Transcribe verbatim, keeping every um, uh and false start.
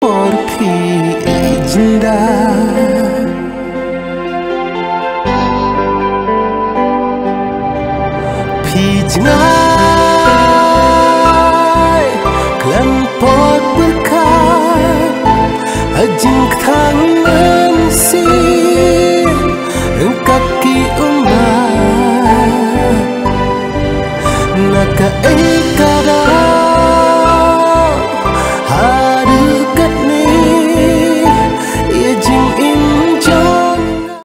por phi jinda phi jinai klan por berkat ajing thang